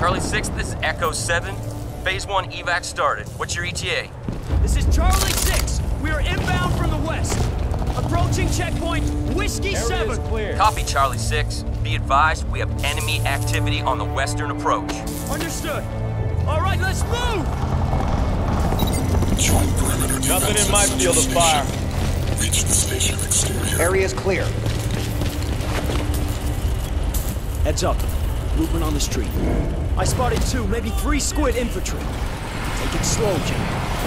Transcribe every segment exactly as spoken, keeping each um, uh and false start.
Charlie six, this is Echo seven. Phase one evac started. What's your E T A? This is Charlie six. We are inbound from the west. Approaching checkpoint Whiskey seven. Clear. Copy, Charlie six. Be advised, we have enemy activity on the western approach. Understood. All right, let's move! Nothing in my field of fire. Reach the station exterior. Area's clear. Heads up. Movement on the street. I spotted two, maybe three squid infantry. Take it slow, Jim.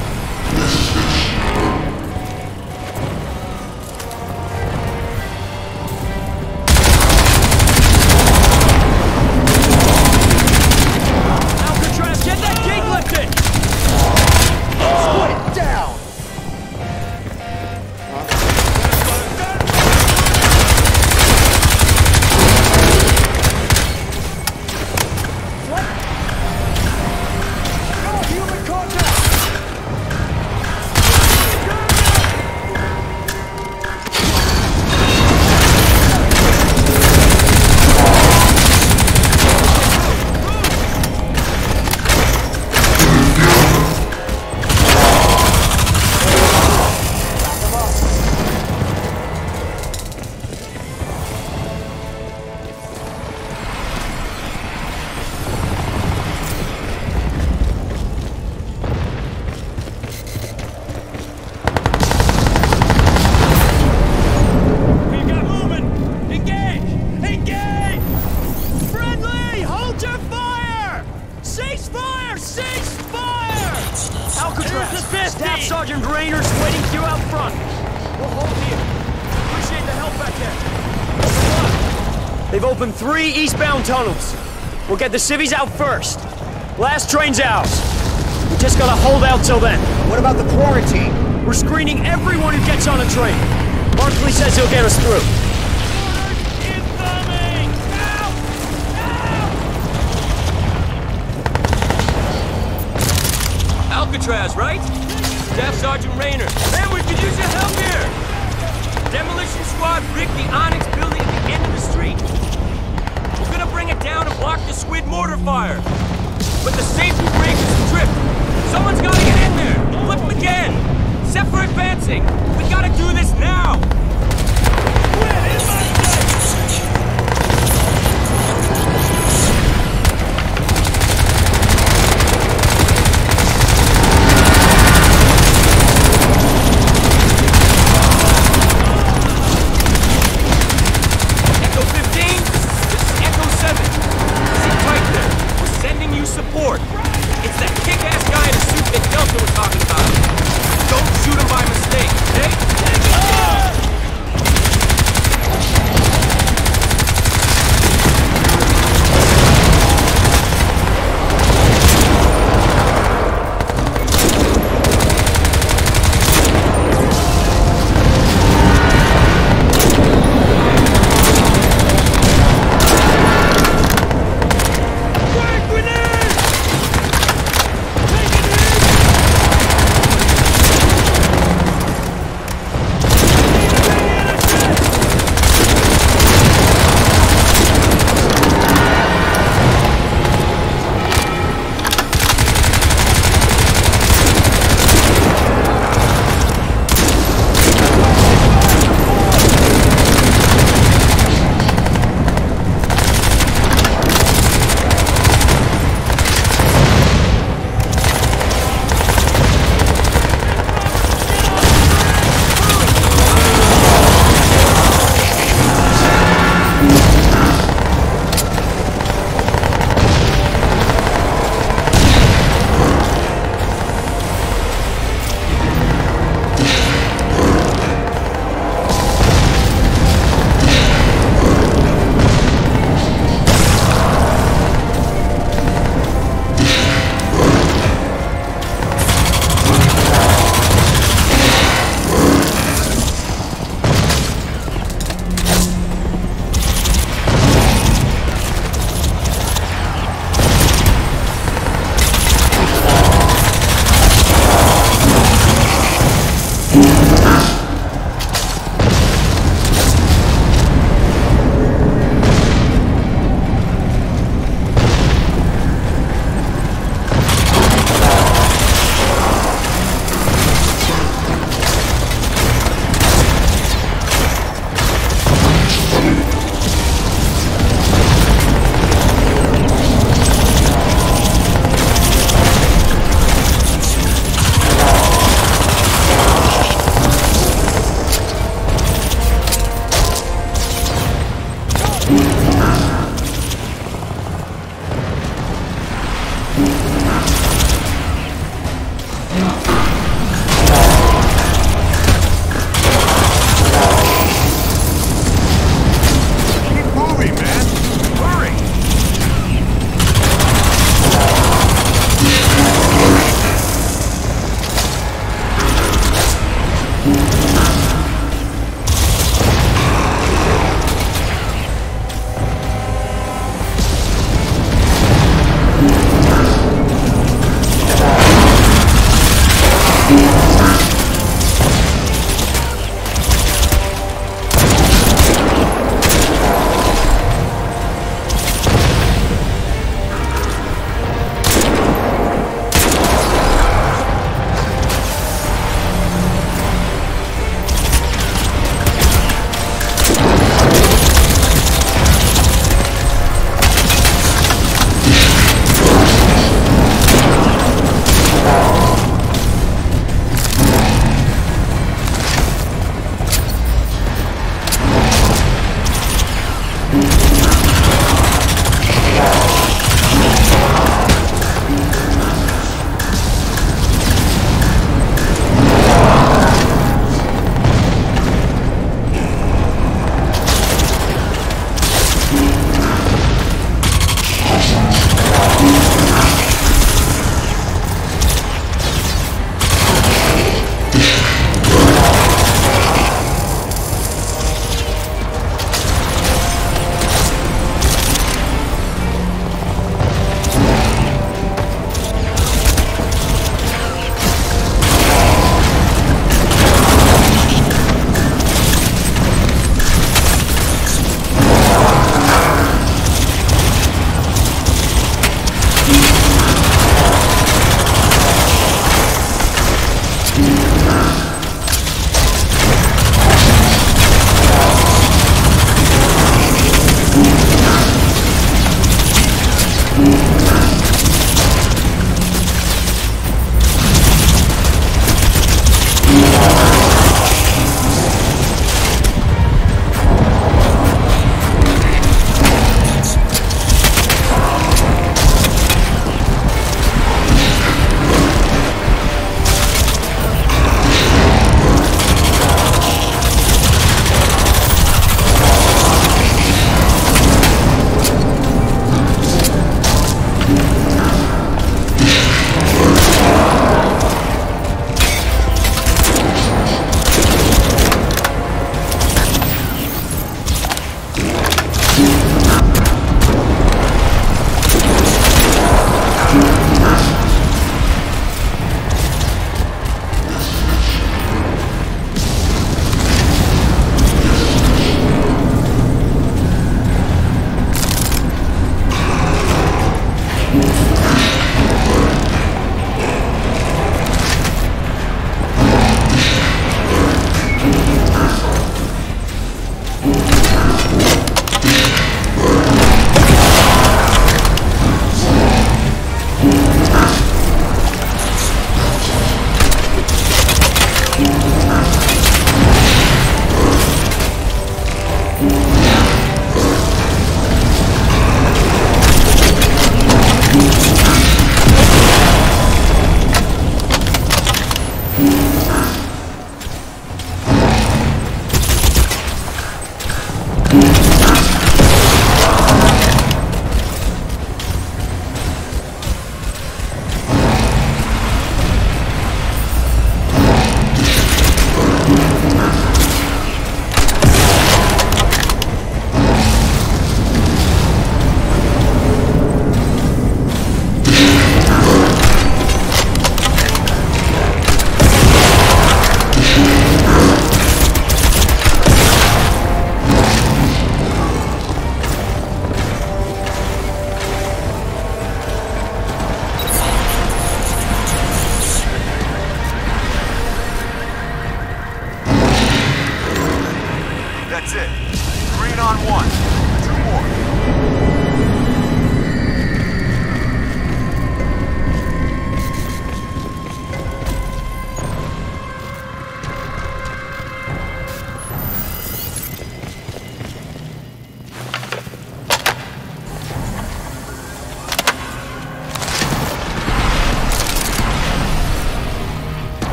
Alcatraz, get that gate lifted! Squid down! They've opened three eastbound tunnels. We'll get the civvies out first. Last train's ours. We just gotta hold out till then. What about the quarantine? We're screening everyone who gets on a train. Barkley says he'll get us through. Incoming! Help! Help! Alcatraz, right? Staff Sergeant Rayner. Man, we could use your help here! Demolition squad rigged the Onyx building at the end of the street. We're gonna bring it down and block the squid mortar fire. But the safety break is tripped. Someone's gotta get in there! Flip them again! Set for advancing! We gotta do this now! Squid in my support. It's that kick-ass guy in a suit that Delta was talking about. Don't shoot him by mistake, okay?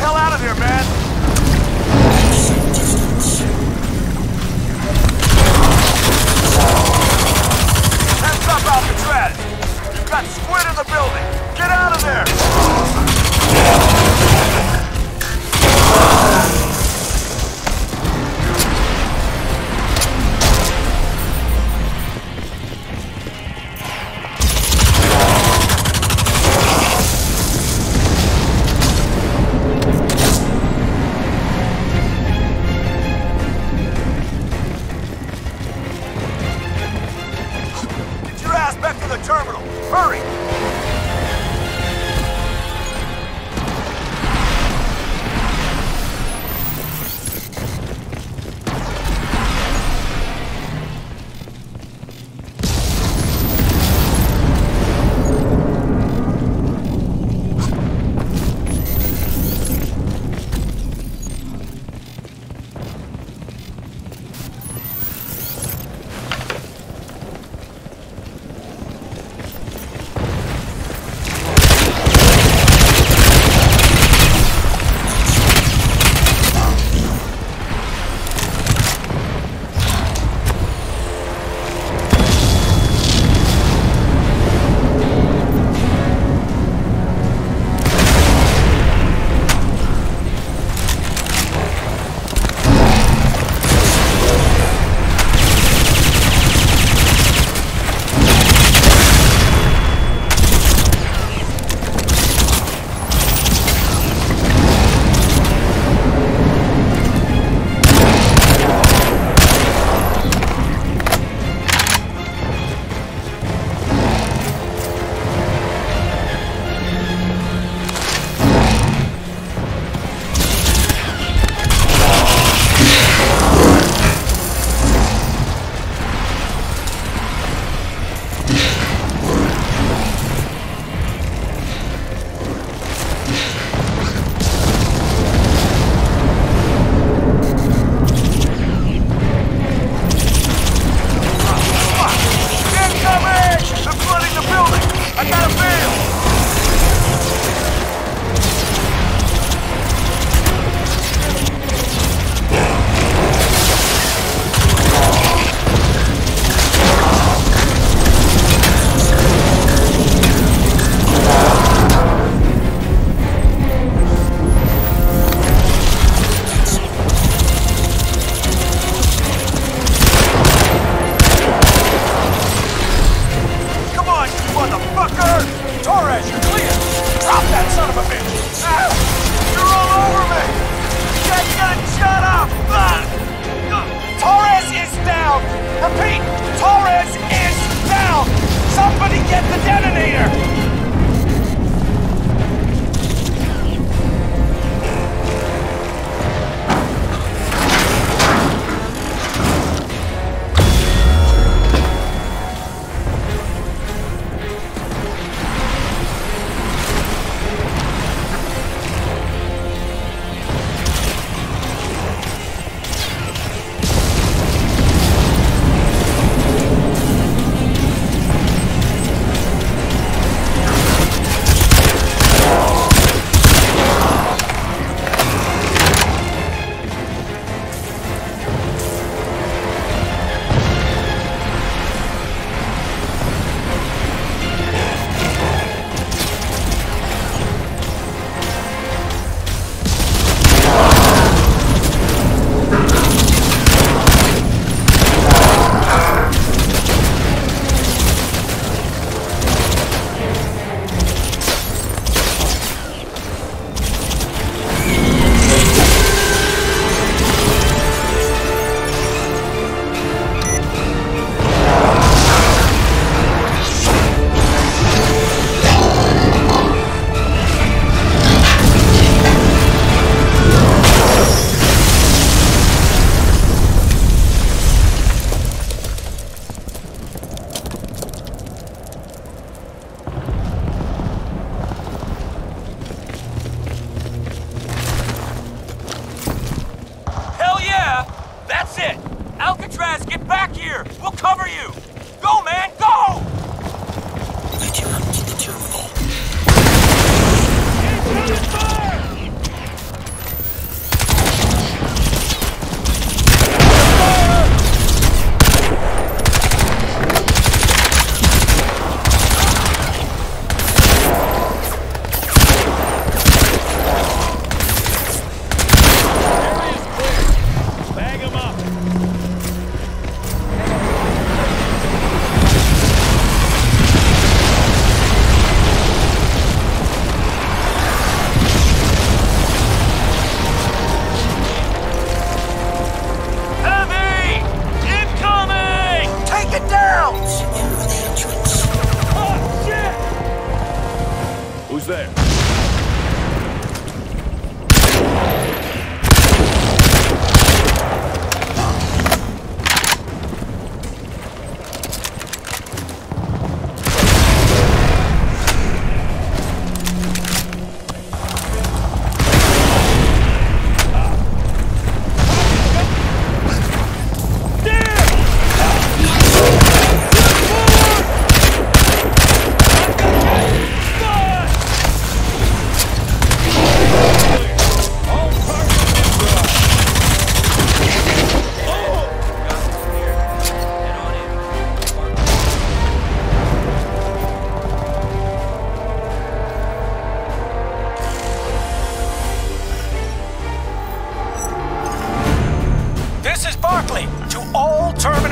hell out of here, man! Heads up, Alcatraz! You've got squid in the building! Get out of there! Get your ass back to the terminal! Hurry!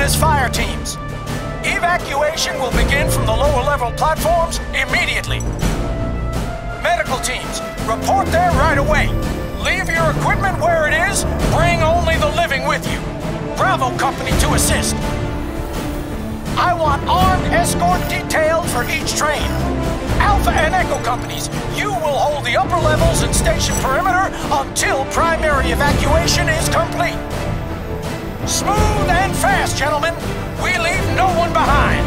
Terminus fire teams. Evacuation will begin from the lower level platforms immediately. Medical teams, report there right away. Leave your equipment where it is, bring only the living with you. Bravo Company to assist. I want armed escort details for each train. Alpha and Echo Companies, you will hold the upper levels and station perimeter until primary evacuation is complete. Smooth and fast, gentlemen. We leave no one behind.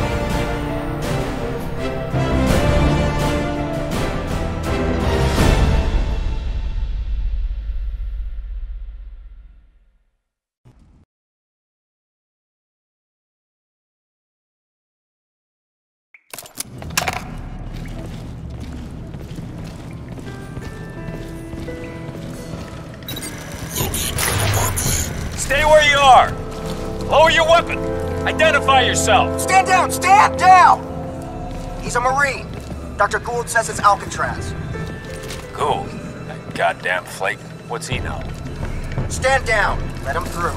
Stay where you are! Lower your weapon! Identify yourself! Stand down! Stand down! He's a Marine. Doctor Gould says it's Alcatraz. Gould? That goddamn flake. What's he know? Stand down. Let him through.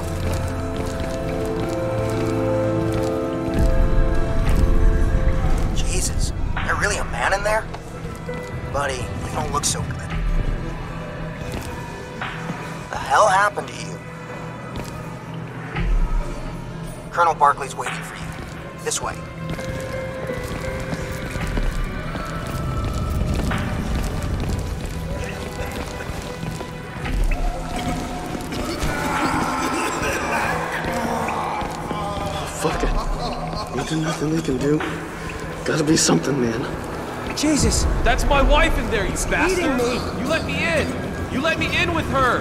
Jesus. There really a man in there? Buddy, you don't look so good. The hell happened to you? Colonel Barkley's waiting for you. This way. Fuck it. Ain't there nothing they can do? Gotta be something, man. Jesus! That's my wife in there, you bastard! Eating me! You let me in! You let me in with her!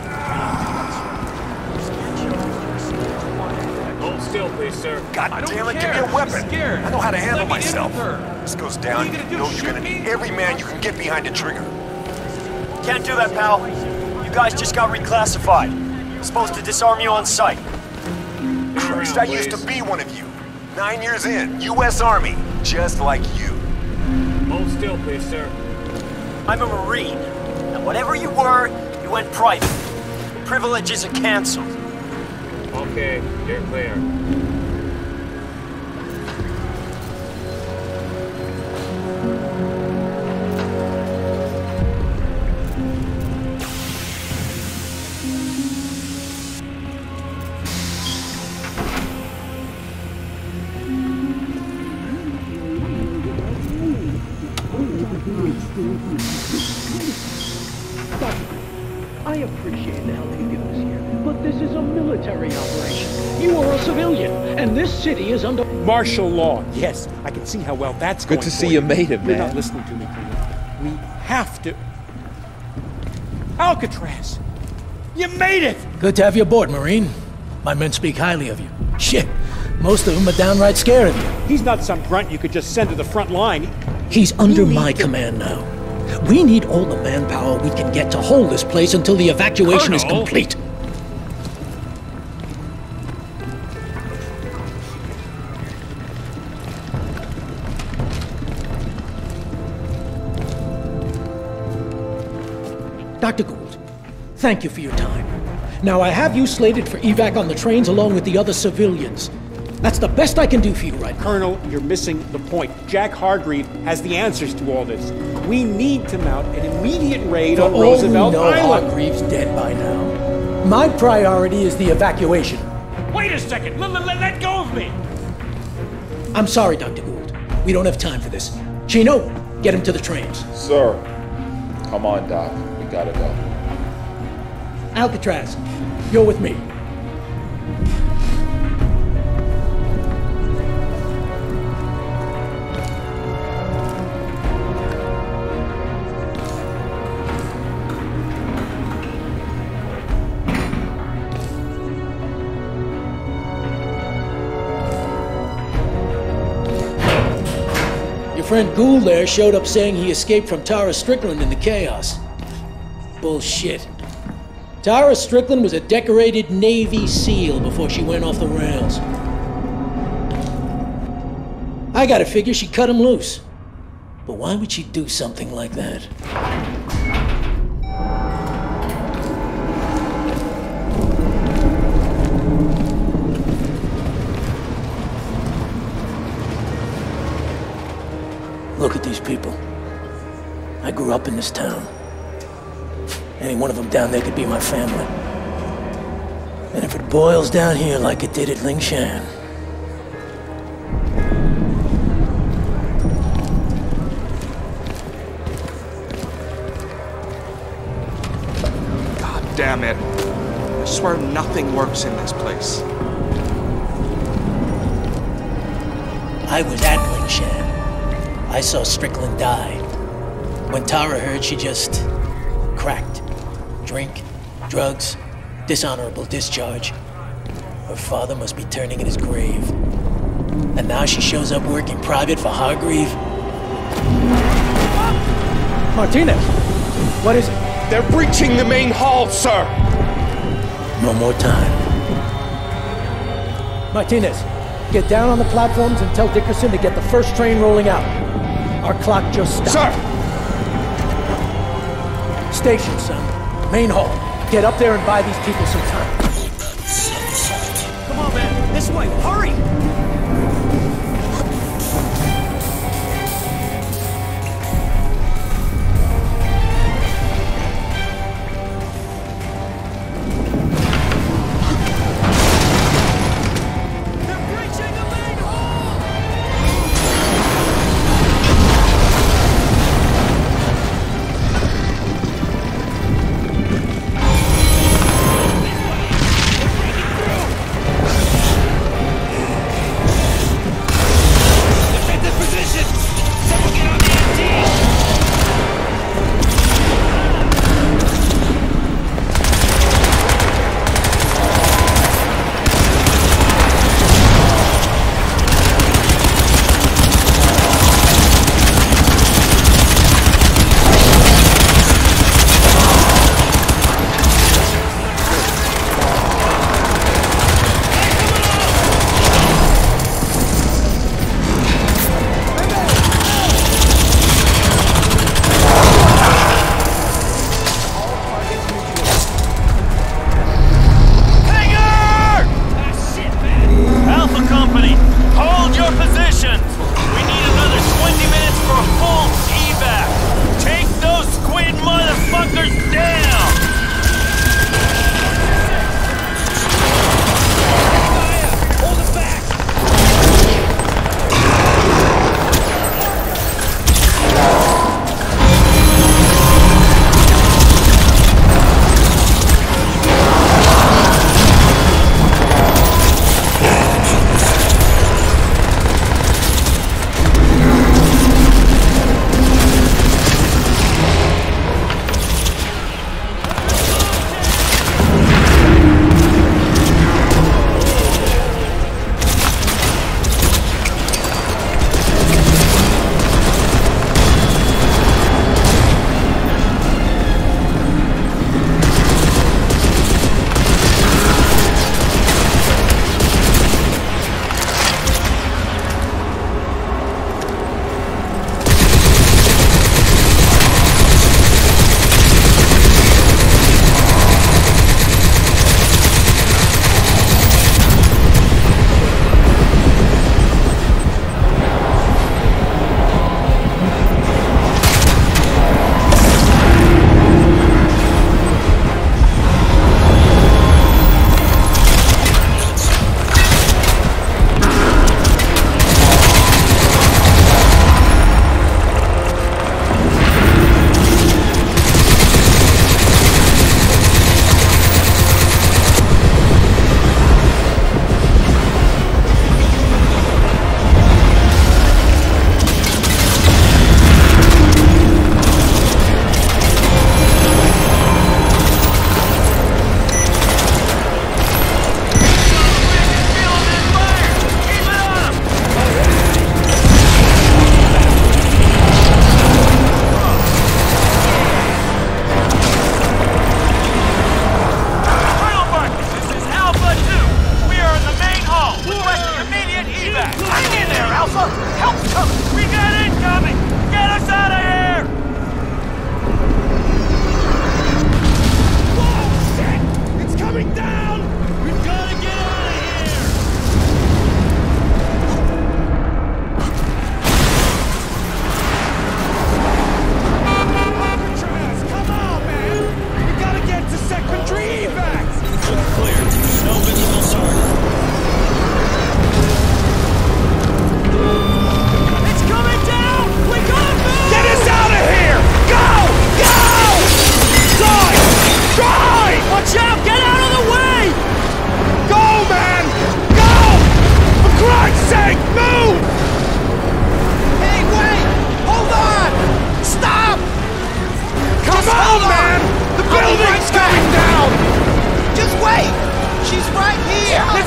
Hold still, please, sir. God I don't damn it, care. give me a weapon. I'm scared. I know how to Just handle let me in myself. with her. This goes What down, are you gonna do, you know you're shoot gonna me? need every man you can get behind the trigger. Can't do that, pal. You guys just got reclassified. Supposed to disarm you on sight. Christ, I used to be one of you. Nine years in, U S Army, just like you. Hold still, please, sir. I'm a Marine. And whatever you were, you went private. Privileges are canceled. Okay, you're clear. I appreciate the help you give us here, but this is a military operation. You are a civilian, and this city is under martial law. Yes, I can see how well that's Good going to for see you made it, You're man. not listening to me, Colonel. We have to... Alcatraz! You made it! Good to have you aboard, Marine. My men speak highly of you. Shit, most of them are downright scared of you. He's not some grunt you could just send to the front line. He's under need my to- command now. We need all the manpower we can get to hold this place until the evacuation is Colonel? complete. Doctor Gould, thank you for your time. Now I have you slated for evac on the trains along with the other civilians. That's the best I can do for you right now. Colonel, you're missing the point. Jack Hargreave has the answers to all this. We need to mount an immediate raid For on all Roosevelt we know, Island. Hargreaves dead by now. My priority is the evacuation. Wait a second! Let, let, let go of me! I'm sorry, Doctor Gould. We don't have time for this. Chino, get him to the trains. Sir. Come on, Doc. We gotta go. Alcatraz, you're with me. Your friend Gould there showed up saying he escaped from Tara Strickland in the chaos. Bullshit. Tara Strickland was a decorated Navy SEAL before she went off the rails. I gotta figure she cut him loose. But why would she do something like that? Look at these people. I grew up in this town. Any one of them down there could be my family. And if it boils down here like it did at Lingshan, God damn it. I swear nothing works in this place. I was at Lingshan. I saw Strickland die. When Tara heard, she just cracked. Drink, drugs, dishonorable discharge. Her father must be turning in his grave. And now she shows up working private for Hargreave. Martinez, what is it? They're breaching the main hall, sir! No more time. Martinez, get down on the platforms and tell Dickerson to get the first train rolling out. Our clock just stopped. Sir! Station, son. Main hall. Get up there and buy these people some time. Come on, man. This way. Hurry!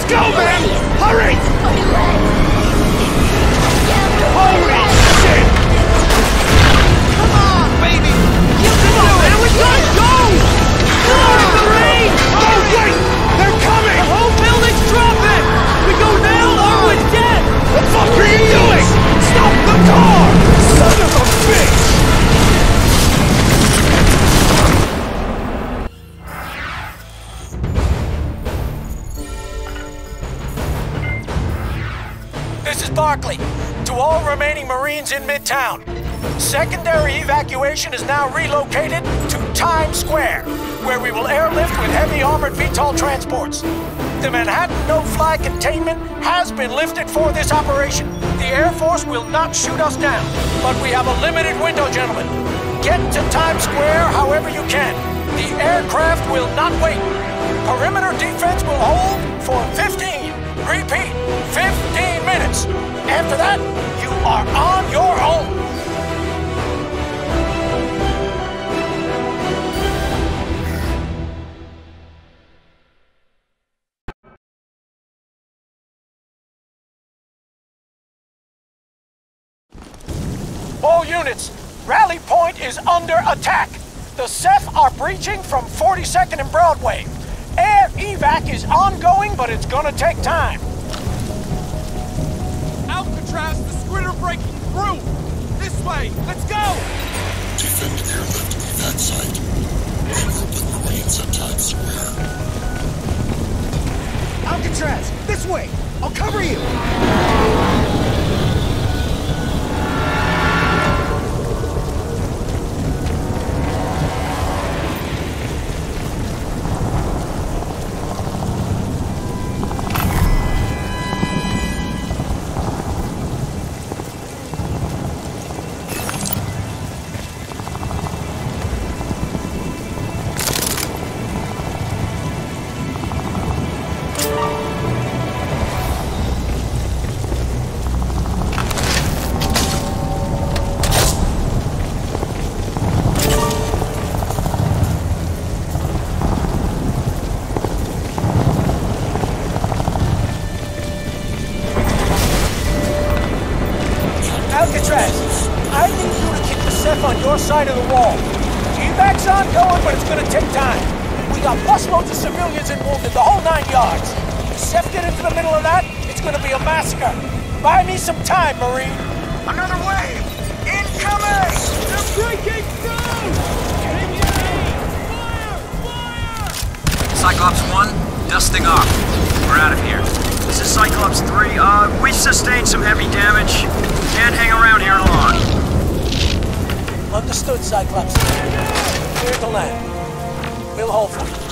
Let's go, man! Hurry! Holy shit! Come on, baby! You can do it! Man, we gotta go! Come on, Marine! Oh, wait! They're coming! The whole building's dropping! We go now or we're dead! What the fuck are you doing? Stop the car! Son of a bitch! This is Barkley. To all remaining Marines in Midtown, secondary evacuation is now relocated to Times Square, where we will airlift with heavy armored V TOL transports. The Manhattan no-fly containment has been lifted for this operation. The Air Force will not shoot us down, but we have a limited window, gentlemen. Get to Times Square however you can. The aircraft will not wait. Perimeter defense will hold for fifteen. Repeat, fifteen minutes. After that, you are on your own. All units, Rally Point is under attack. The Ceph are breaching from forty-second and Broadway. Air evac is ongoing, but it's gonna take time. Alcatraz, the squid are breaking through! This way! Let's go! Defend airlift evac site. Regroup with Marines at Times Square. Alcatraz, this way! I'll cover you! Side of the wall. Evac's ongoing, but it's gonna take time. We got busloads of civilians and wounded, the whole nine yards. Ceph get into the middle of that, it's gonna be a massacre. Buy me some time, Marine. Another wave! Incoming! They're breaking through! Fire! Fire! Cyclops one, dusting off. We're out of here. This is Cyclops three. Uh, we've sustained some heavy damage. Can't hang around here long. Understood, Cyclops. Clear the land. We'll hold for you.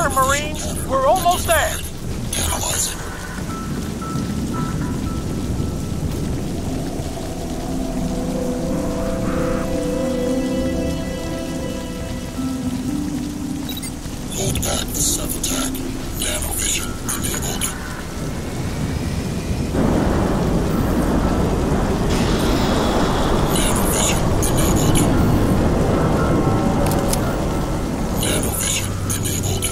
firm, Marines. We're almost there. Analyzing. Hold back the sub-attack. Nanovision enabled. Nanovision enabled. Nanovision enabled.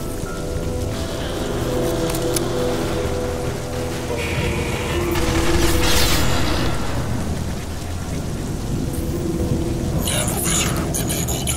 Nanovision enabled.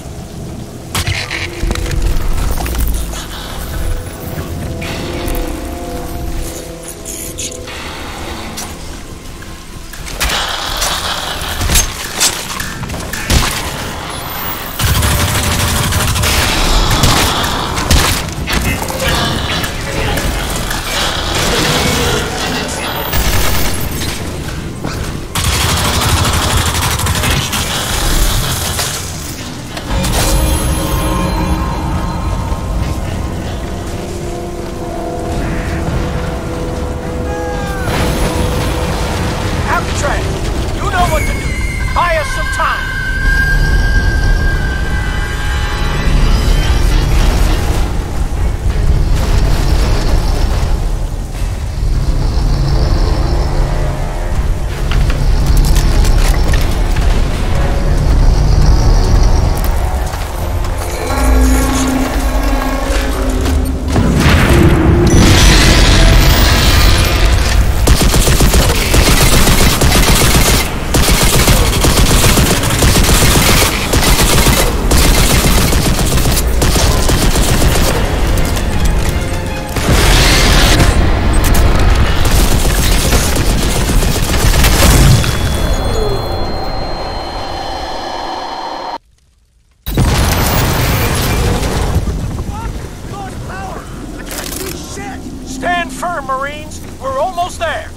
Stand firm, Marines. We're almost there.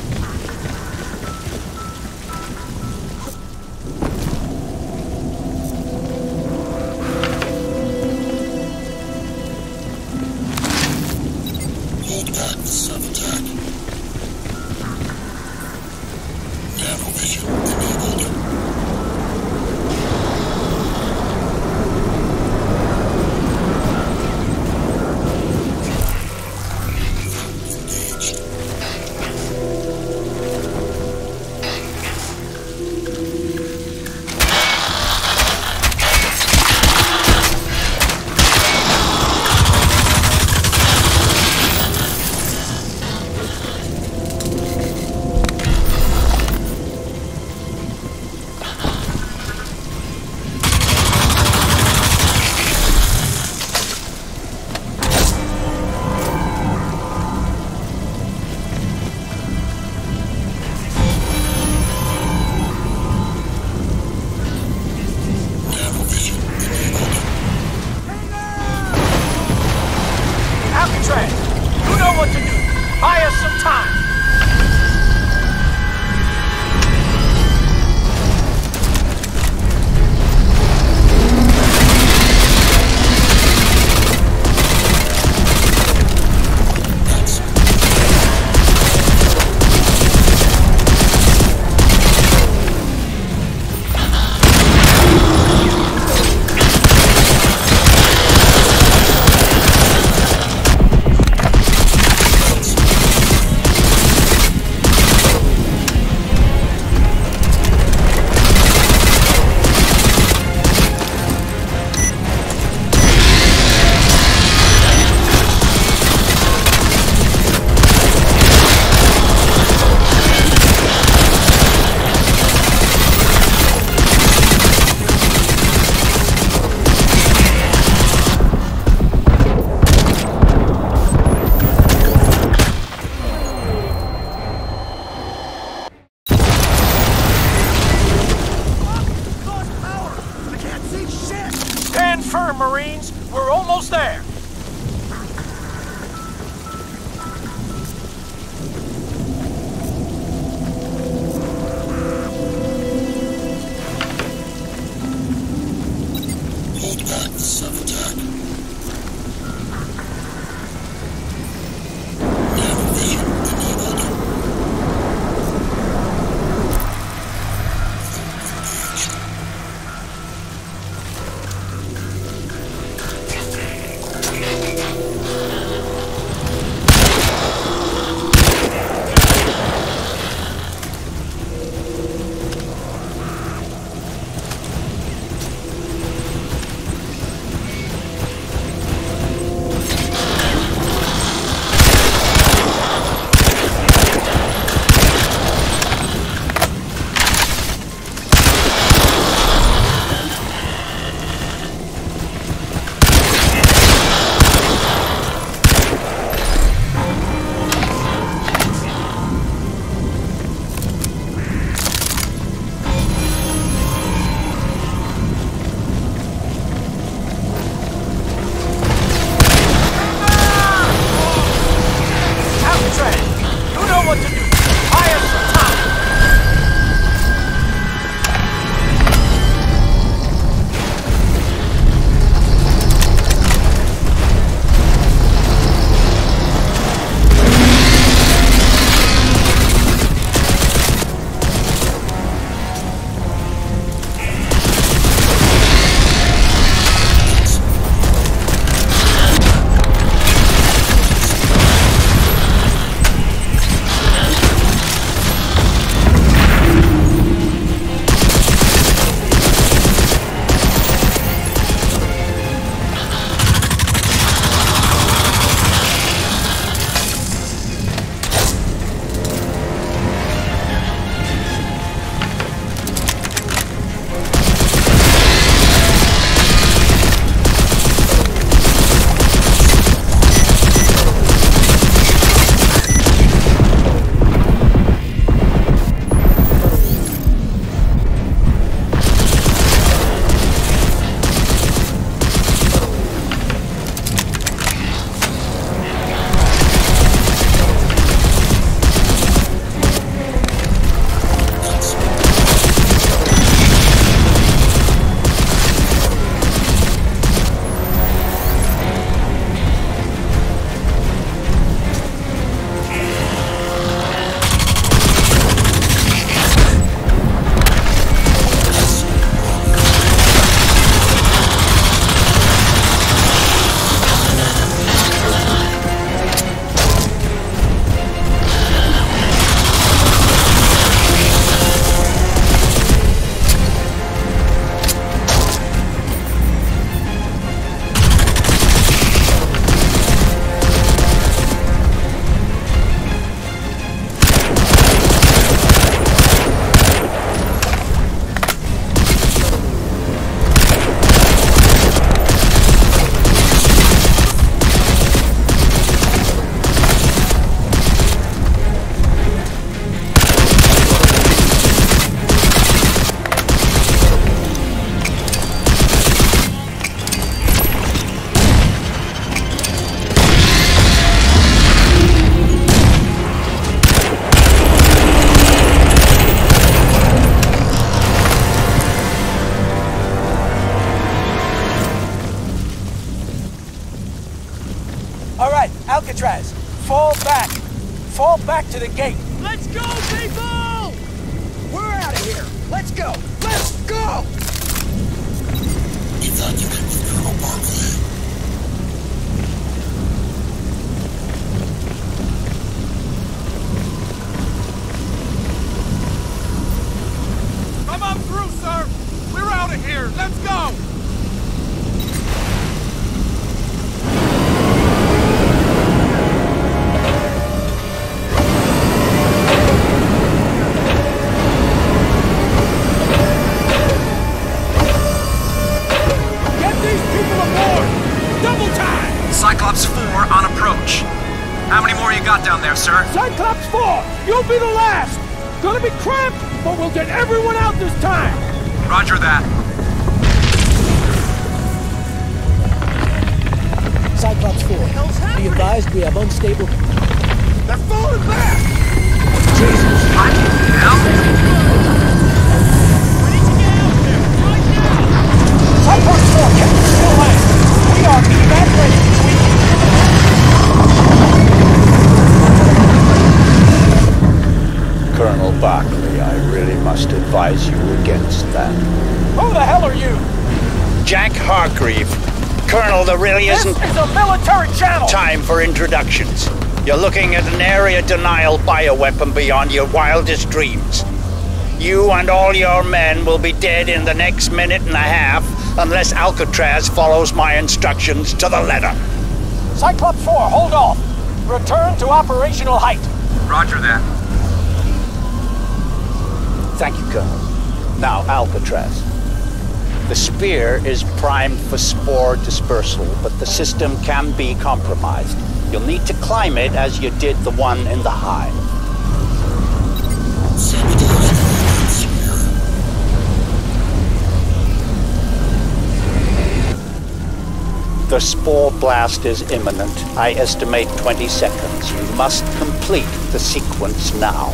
Hold back the sub-attack. Nanovision enabled. Alcatraz, fall back. Fall back to the gate. Let's go, people! We're out of here. Let's go. Let's go! Evacuate with Colonel Barkley. Come on through, sir. We're out of here. Let's go. Cyclops four on approach. How many more you got down there, sir? Cyclops four, you'll be the last. Gonna be cramped, but we'll get everyone out this time. Roger that. Cyclops four, be advised we have unstable... They're falling back! Jesus! What the hell? We need to get out there, right now! Cyclops four, can you still land? We are evac ready. Colonel Barkley, I really must advise you against that. Who the hell are you? Jack Hargreave. Colonel, there really This isn't is a military channel. time for introductions. You're looking at an area denial bioweapon beyond your wildest dreams. You and all your men will be dead in the next minute and a half unless Alcatraz follows my instructions to the letter. Cyclops four, hold off. Return to operational height. Roger that. Thank you, Colonel. Now, Alcatraz. The spear is primed for spore dispersal, but the system can be compromised. You'll need to climb it as you did the one in the hive. Sabotage the spear. The spore blast is imminent. I estimate twenty seconds. You must complete the sequence now.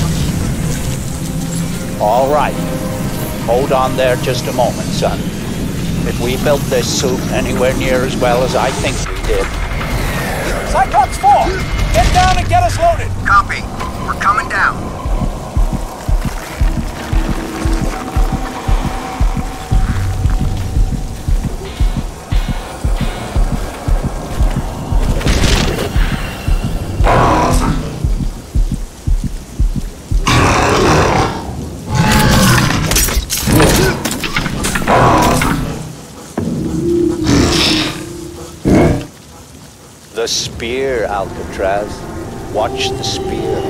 All right. Hold on there just a moment, son. If we built this suit anywhere near as well as I think we did... Cyclops four, get down and get us loaded. Copy. We're coming down. The spear, Alcatraz. Watch the spear.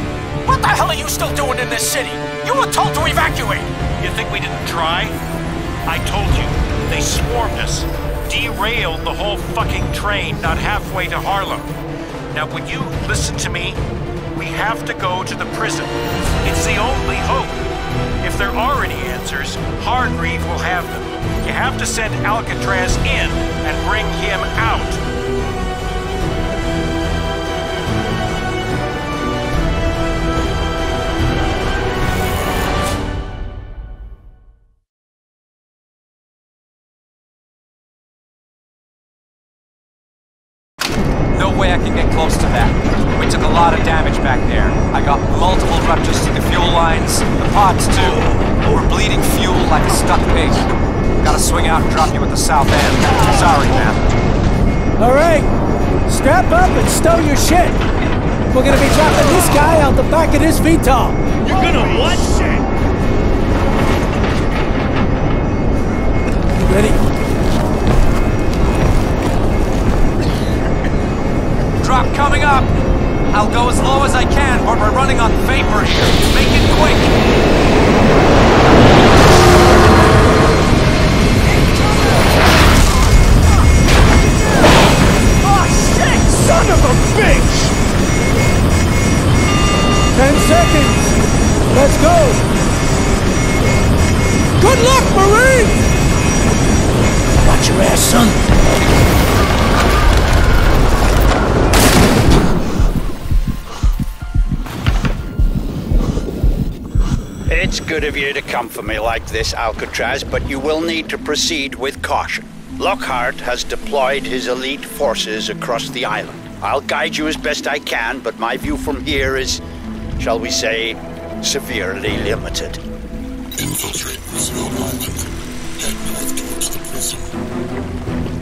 Still doing in this city? You were told to evacuate! You think we didn't try? I told you, they swarmed us. Derailed the whole fucking train not halfway to Harlem. Now, would you listen to me? We have to go to the prison. It's the only hope. If there are any answers, Hargreave will have them. You have to send Alcatraz in and bring him out. No way I can get close to that. We took a lot of damage back there. I got multiple ruptures to the fuel lines, the pods too. We're bleeding fuel like a stuck pig. Gotta swing out and drop you at the south end. Sorry, man. Alright, strap up and stow your shit. We're gonna be dropping this guy out the back of this V TOL. You're gonna what? You ready? Drop coming up. I'll go as low as I can, but we're running on vapor here. Make it quick. Oh shit! Son of a bitch! Ten seconds. Let's go. Good luck, Marine! Watch your ass, son. It's good of you to come for me like this, Alcatraz, but you will need to proceed with caution. Lockhart has deployed his elite forces across the island. I'll guide you as best I can, but my view from here is, shall we say, severely limited. Infiltrate Roosevelt Island. Head north towards the prison.